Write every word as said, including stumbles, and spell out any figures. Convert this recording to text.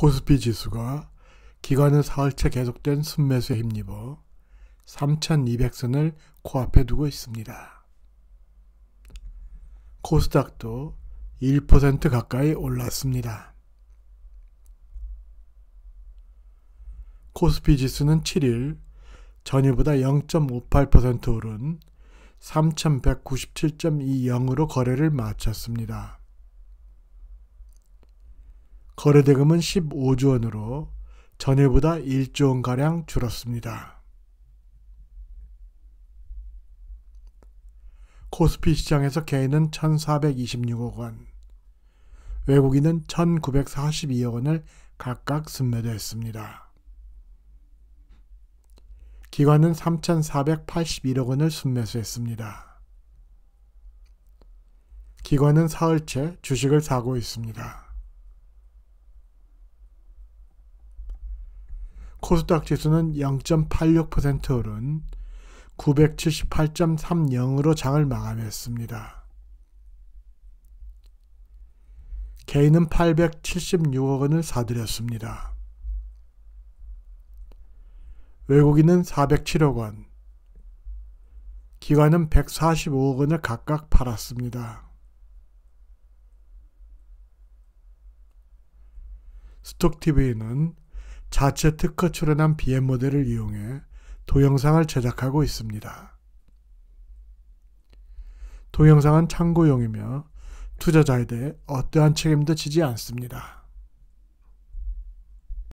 코스피 지수가 기관의 사흘째 계속된 순매수에 힘입어 삼천이백 선을 코앞에 두고 있습니다. 코스닥도 일 퍼센트 가까이 올랐습니다. 코스피 지수는 칠 일 전일보다 영 점 오팔 퍼센트 오른 삼천백구십칠 점 이영으로 거래를 마쳤습니다. 거래대금은 십오조 원으로 전일보다 일조 원가량 줄었습니다. 코스피 시장에서 개인은 천사백이십육억 원, 외국인은 천구백사십이억 원을 각각 순매도했습니다. 기관은 삼천사백팔십일억 원을 순매수했습니다. 기관은 사흘째 주식을 사고 있습니다. 코스닥 지수는 영 점 팔육 퍼센트 오른 구백칠십팔 점 삼영으로 장을 마감했습니다. 개인은 팔백칠십육억 원을 사들였습니다. 외국인은 사백칠억 원, 기관은 백사십오억 원을 각각 팔았습니다. 스톡티비는 자체 특허 출원한 비엠 모델을 이용해 동영상을 제작하고 있습니다. 동영상은 참고용이며 투자자에 대해 어떠한 책임도 지지 않습니다.